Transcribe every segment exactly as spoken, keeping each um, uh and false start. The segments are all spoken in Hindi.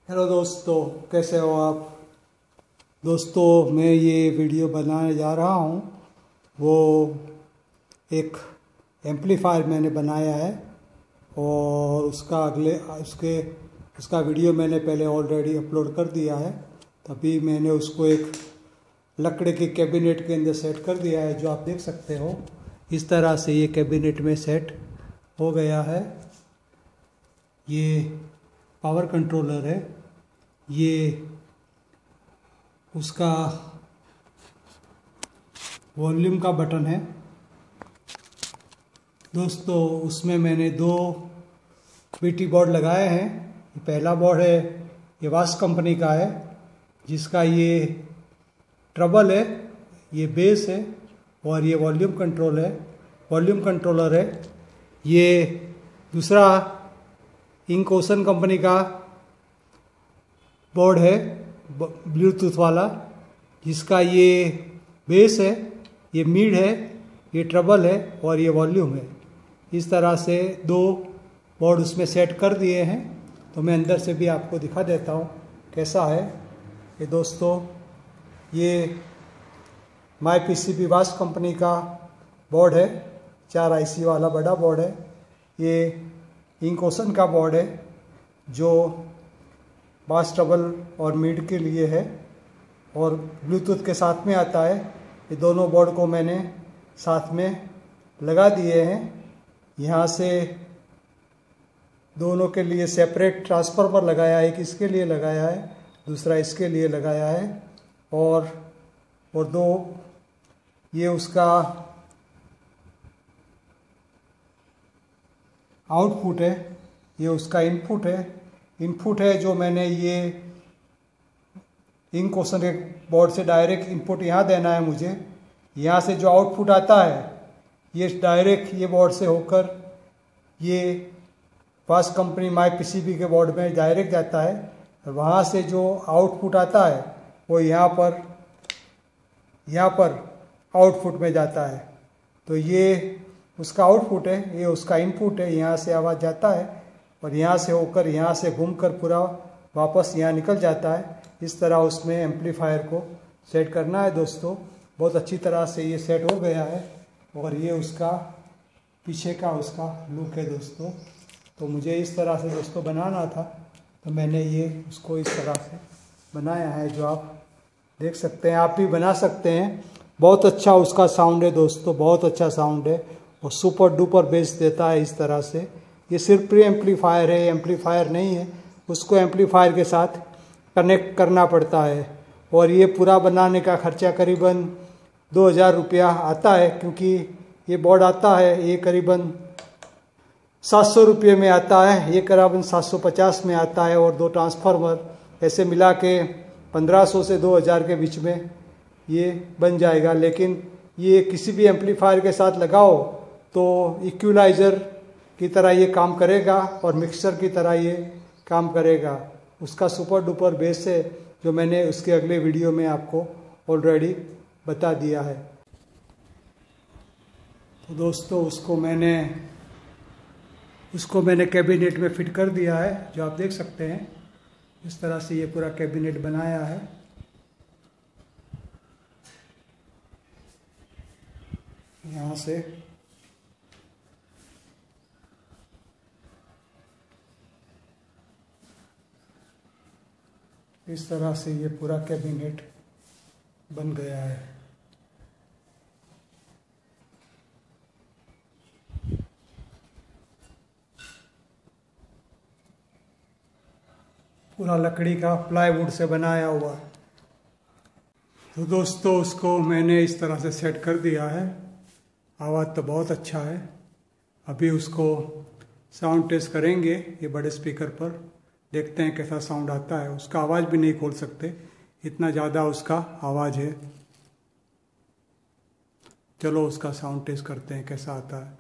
हेलो दोस्तों, कैसे हो आप। दोस्तों, मैं ये वीडियो बनाने जा रहा हूँ वो एक एम्पलीफायर मैंने बनाया है और उसका अगले उसके उसका वीडियो मैंने पहले ऑलरेडी अपलोड कर दिया है। तभी मैंने उसको एक लकड़े के कैबिनेट के अंदर सेट कर दिया है, जो आप देख सकते हो। इस तरह से ये कैबिनेट में सेट हो गया है। ये पावर कंट्रोलर है, ये उसका वॉल्यूम का बटन है। दोस्तों, उसमें मैंने दो बीटी बोर्ड लगाए हैं। पहला बोर्ड है ये वास कंपनी का है, जिसका ये ट्रबल है, ये बेस है और ये वॉल्यूम कंट्रोल है वॉल्यूम कंट्रोलर है। ये दूसरा इंक ओशन कंपनी का बोर्ड है, ब्लूटूथ वाला, जिसका ये बेस है, ये मिड है, ये ट्रबल है और ये वॉल्यूम है। इस तरह से दो बोर्ड उसमें सेट कर दिए हैं। तो मैं अंदर से भी आपको दिखा देता हूँ कैसा है ये। दोस्तों, ये माई पीसीबी वास कंपनी का बोर्ड है, चार आईसी वाला बड़ा बोर्ड है। ये इंक ओशन का बोर्ड है, जो बास ट्रबल और मिड के लिए है और ब्लूटूथ के साथ में आता है। ये दोनों बोर्ड को मैंने साथ में लगा दिए हैं। यहाँ से दोनों के लिए सेपरेट ट्रांसफर पर लगाया है, एक इसके लिए लगाया है, दूसरा इसके लिए लगाया है। और और दो ये उसका आउटपुट है, ये उसका इनपुट है इनपुट है जो मैंने ये इंक ओशन के बोर्ड से डायरेक्ट इनपुट यहाँ देना है मुझे। यहाँ से जो आउटपुट आता है ये डायरेक्ट ये बोर्ड से होकर ये वास कंपनी माई पीसीबी के बोर्ड में डायरेक्ट जाता है। और वहाँ से जो आउटपुट आता है वो यहाँ पर यहाँ पर आउटपुट में जाता है। तो ये उसका आउटपुट है, ये उसका इनपुट है। यहाँ से आवाज़ जाता है और यहाँ से होकर यहाँ से घूमकर पूरा वापस यहाँ निकल जाता है। इस तरह उसमें एम्पलीफायर को सेट करना है। दोस्तों, बहुत अच्छी तरह से ये सेट हो गया है और ये उसका पीछे का उसका लुक है। दोस्तों, तो मुझे इस तरह से दोस्तों बनाना था, तो मैंने ये उसको इस तरह से बनाया है, जो आप देख सकते हैं। आप भी बना सकते हैं। बहुत अच्छा उसका साउंड है दोस्तों, बहुत अच्छा साउंड है और सुपर डुपर बेस देता है। इस तरह से ये सिर्फ प्री एम्पलीफायर है, एम्पलीफायर नहीं है। उसको एम्पलीफायर के साथ कनेक्ट करना पड़ता है और ये पूरा बनाने का खर्चा करीबन दो हज़ार रुपया आता है, क्योंकि ये बोर्ड आता है ये करीबन सात सौ रुपये में आता है, ये करीबन सात सौ पचास में आता है और दो ट्रांसफार्मर ऐसे मिला के पंद्रह सौ से दो हज़ार के बीच में ये बन जाएगा। लेकिन ये किसी भी एम्पलीफायर के साथ लगाओ तो इक्वलाइज़र की तरह ये काम करेगा और मिक्सर की तरह ये काम करेगा। उसका सुपर डुपर बेस है, जो मैंने उसके अगले वीडियो में आपको ऑलरेडी बता दिया है। तो दोस्तों, उसको मैंने उसको मैंने कैबिनेट में फिट कर दिया है, जो आप देख सकते हैं। इस तरह से ये पूरा कैबिनेट बनाया है। यहाँ से इस तरह से ये पूरा कैबिनेट बन गया है। पूरा लकड़ी का प्लाईवुड से बनाया हुआ है। तो दोस्तों, उसको मैंने इस तरह से सेट कर दिया है। आवाज़ तो बहुत अच्छा है। अभी उसको साउंड टेस्ट करेंगे ये बड़े स्पीकर पर, देखते हैं कैसा साउंड आता है। उसका आवाज़ भी नहीं खोल सकते, इतना ज़्यादा उसका आवाज़ है। चलो उसका साउंड टेस्ट करते हैं कैसा आता है।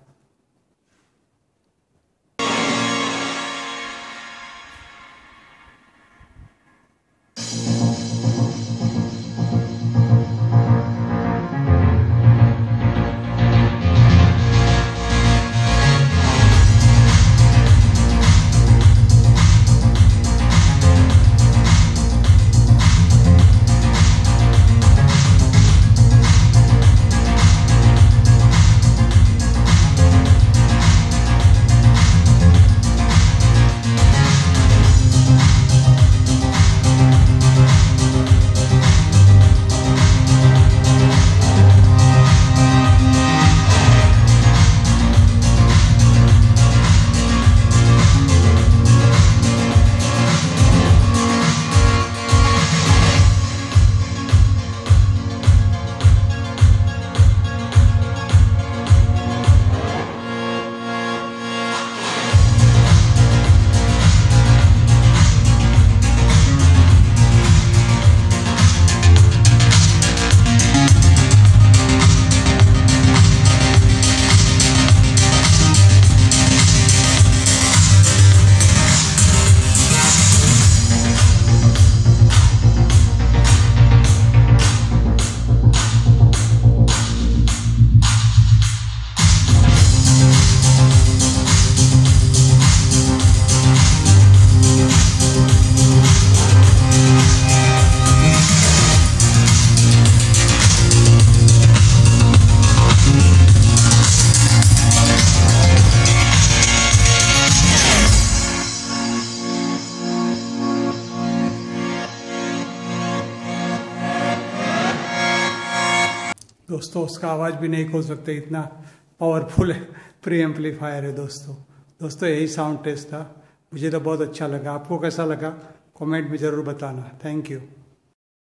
दोस्तों उसका आवाज़ भी नहीं खोल सकते, इतना पावरफुल प्री एम्पलीफायर है दोस्तों। दोस्तों यही साउंड टेस्ट था, मुझे तो बहुत अच्छा लगा। आपको कैसा लगा कमेंट में ज़रूर बताना। Thank you.